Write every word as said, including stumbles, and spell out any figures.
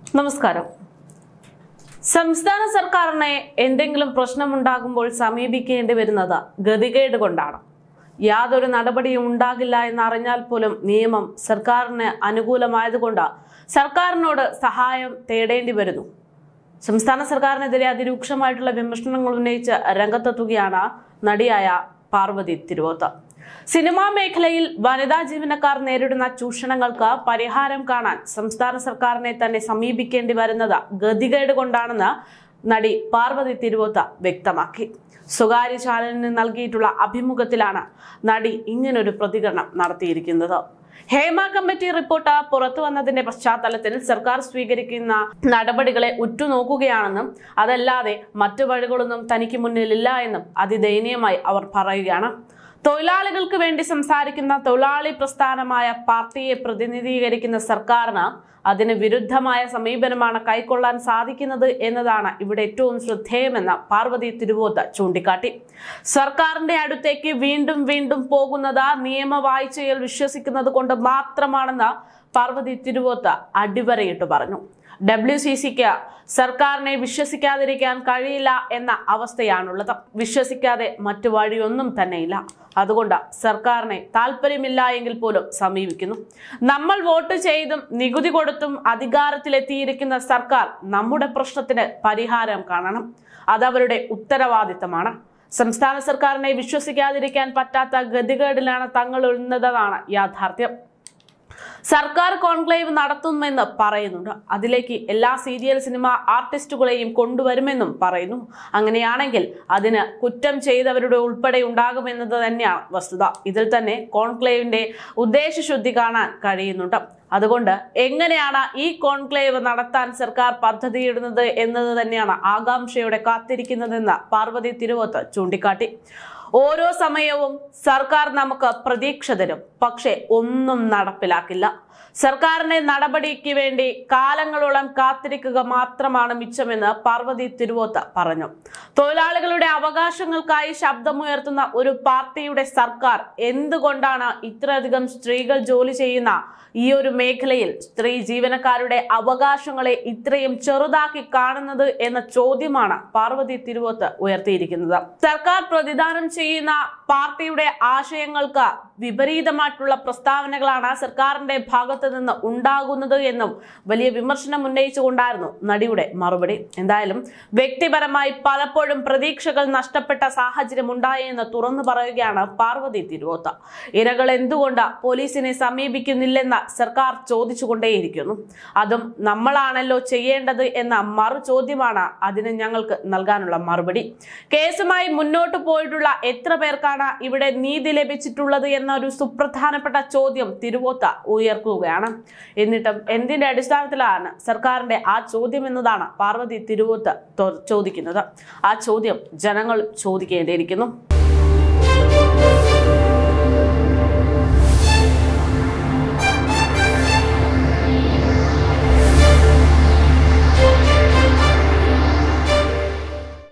നമസ്കാരം. സംസ്ഥാന സർക്കാരിനെ എന്തെങ്കിലും പ്രശ്നമുണ്ടാകുമ്പോൾ സമീപിക്കേണ്ടി വരുന്നത് ഗതികേട് കൊണ്ടാണ്. യാതൊരു നടപടിയും ഉണ്ടാകില്ല എന്നറിഞ്ഞാൽ പോലും നിയമം സർക്കാരിന് അനുകൂലമായതുകൊണ്ട് സർക്കാരിനോട് സഹായം തേടേണ്ടി വരുന്നു. സംസ്ഥാന സർക്കാരിനെതിരെ അതിരൂക്ഷമായിട്ടുള്ള വിമർശനങ്ങൾ ഉന്നയിച്ച് രംഗത്തെത്തുകയാണ് നടിയായ പാർവതി തിരുവോത്ത്. സിനിമാ മേഖലയിൽ വനിതാ ജീവനക്കാർ നേരിടുന്ന ചൂഷണങ്ങൾക്ക് പരിഹാരം കാണാൻ സംസ്ഥാന സർക്കാരിനെ തന്നെ സമീപിക്കേണ്ടി വരുന്നത് ഗതികേട് കൊണ്ടാണെന്ന് നടി പാർവതി തിരുവോത്ത് വ്യക്തമാക്കി. സ്വകാര്യ ചാനലിന് നൽകിയിട്ടുള്ള അഭിമുഖത്തിലാണ് നടി ഇങ്ങനൊരു പ്രതികരണം നടത്തിയിരിക്കുന്നത്. ഹേമ കമ്മിറ്റി റിപ്പോർട്ട് പുറത്തു വന്നതിന്റെ പശ്ചാത്തലത്തിൽ സർക്കാർ സ്വീകരിക്കുന്ന നടപടികളെ ഉറ്റുനോക്കുകയാണെന്നും അതല്ലാതെ മറ്റു വഴികളൊന്നും തനിക്ക് മുന്നിലില്ല എന്നും അതിദയനീയമായി അവർ പറയുകയാണ്. തൊഴിലാളികൾക്ക് വേണ്ടി സംസാരിക്കുന്ന തൊഴിലാളി പ്രസ്ഥാനമായ പാർട്ടിയെ പ്രതിനിധീകരിക്കുന്ന സർക്കാരിന് അതിന് വിരുദ്ധമായ സമീപനമാണ് കൈക്കൊള്ളാൻ സാധിക്കുന്നത് എന്നതാണ് ഇവിടെ ഏറ്റവും ശ്രദ്ധേയമെന്ന് പാർവതി തിരുവോത്ത് ചൂണ്ടിക്കാട്ടി. സർക്കാരിന്റെ അടുത്തേക്ക് വീണ്ടും വീണ്ടും പോകുന്നത് നിയമവാഴ്ചയിൽ വിശ്വസിക്കുന്നത് കൊണ്ട് മാത്രമാണെന്ന് പാർവതി തിരുവോത്ത് അടിവരയിട്ട് പറഞ്ഞു. ഡബ്ല്യു സി സിക്ക് സർക്കാരിനെ വിശ്വസിക്കാതിരിക്കാൻ കഴിയില്ല എന്ന അവസ്ഥയാണുള്ളത്. വിശ്വസിക്കാതെ മറ്റു വഴിയൊന്നും തന്നെയില്ല. അതുകൊണ്ട് സർക്കാരിനെ താല്പര്യമില്ല എങ്കിൽ പോലും സമീപിക്കുന്നു. നമ്മൾ വോട്ട് ചെയ്തും നികുതി കൊടുത്തും അധികാരത്തിലെത്തിയിരിക്കുന്ന സർക്കാർ നമ്മുടെ പ്രശ്നത്തിന് പരിഹാരം കാണണം. അതവരുടെ ഉത്തരവാദിത്തമാണ്. സംസ്ഥാന സർക്കാരിനെ വിശ്വസിക്കാതിരിക്കാൻ പറ്റാത്ത ഗതികേടിലാണ് തങ്ങൾ ഉന്നതാണ് യാഥാർത്ഥ്യം. സർക്കാർ കോൺക്ലേവ് നടത്തുമെന്ന് പറയുന്നുണ്ട്. അതിലേക്ക് എല്ലാ സീരിയൽ സിനിമ ആർട്ടിസ്റ്റുകളെയും കൊണ്ടുവരുമെന്നും പറയുന്നു. അങ്ങനെയാണെങ്കിൽ അതിന് കുറ്റം ചെയ്തവരുടെ ഉൾപ്പെടെ ഉണ്ടാകുമെന്നത് തന്നെയാണ് വസ്തുത. ഇതിൽ തന്നെ കോൺക്ലേവിന്റെ ഉദ്ദേശശുദ്ധി കാണാൻ കഴിയുന്നുണ്ട്. അതുകൊണ്ട് എങ്ങനെയാണ് ഈ കോൺക്ലേവ് നടത്താൻ സർക്കാർ പദ്ധതിയിടുന്നത് എന്നത് തന്നെയാണ് ആകാംക്ഷയോടെ കാത്തിരിക്കുന്നതെന്ന് പാർവതി തിരുവോത്ത് ചൂണ്ടിക്കാട്ടി. ഓരോ സമയവും സർക്കാർ നമുക്ക് പ്രതീക്ഷ തരും, പക്ഷെ ഒന്നും നടപ്പിലാക്കില്ല. സർക്കാരിന്റെ നടപടിക്ക് വേണ്ടി കാലങ്ങളോളം കാത്തിരിക്കുക മാത്രമാണ് മിച്ചമെന്ന് പാർവതി തിരുവോത്ത് പറഞ്ഞു. തൊഴിലാളികളുടെ അവകാശങ്ങൾക്കായി ശബ്ദമുയർത്തുന്ന ഒരു പാർട്ടിയുടെ സർക്കാർ എന്തുകൊണ്ടാണ് ഇത്രയധികം സ്ത്രീകൾ ജോലി ചെയ്യുന്ന ഈ ഒരു മേഖലയിൽ സ്ത്രീ ജീവനക്കാരുടെ അവകാശങ്ങളെ ഇത്രയും ചെറുതാക്കി കാണുന്നത് എന്ന ചോദ്യമാണ് പാർവതി തിരുവോത്ത് ഉയർത്തിയിരിക്കുന്നത്. സർക്കാർ പ്രതിദാനം ചെയ്യുന്ന പാർട്ടിയുടെ ആശയങ്ങൾക്ക് വിപരീതമായിട്ടുള്ള പ്രസ്താവനകളാണ് സർക്കാരിന്റെ ഭാഗത്ത് നിന്ന് ഉണ്ടാകുന്നത് എന്നും വലിയ വിമർശനം ഉന്നയിച്ചുകൊണ്ടായിരുന്നു നടിയുടെ മറുപടി. എന്തായാലും വ്യക്തിപരമായി പലപ്പോഴും പ്രതീക്ഷകൾ നഷ്ടപ്പെട്ട സാഹചര്യം ഉണ്ടായെന്ന് തുറന്നു പറയുകയാണ് പാർവതി തിരുവോത്ത്. ഇരകൾ എന്തുകൊണ്ട് പോലീസിനെ സമീപിക്കുന്നില്ലെന്ന് സർക്കാർ ചോദിച്ചുകൊണ്ടേയിരിക്കുന്നു. അതും നമ്മളാണല്ലോ ചെയ്യേണ്ടത് എന്ന മറു ചോദ്യമാണ് അതിന് ഞങ്ങൾക്ക് നൽകാനുള്ള മറുപടി. കേസുമായി മുന്നോട്ട് പോയിട്ടുള്ള എത്ര പേർക്കാണ് ഇവിടെ നീതി ലഭിച്ചിട്ടുള്ളത് എന്നൊരു സുപ്രധാനപ്പെട്ട ചോദ്യം തിരുവോത്ത് ഉയർത്തുകയാണ്. എന്നിട്ടും എന്തിന്റെ അടിസ്ഥാനത്തിലാണ് സർക്കാരിന്റെ ആ ചോദ്യം എന്നതാണ് പാർവതി തിരുവോത്ത് ചോദിക്കുന്നത്. ആ ചോദ്യം ജനങ്ങൾ ചോദിക്കേണ്ടിയിരിക്കുന്നു.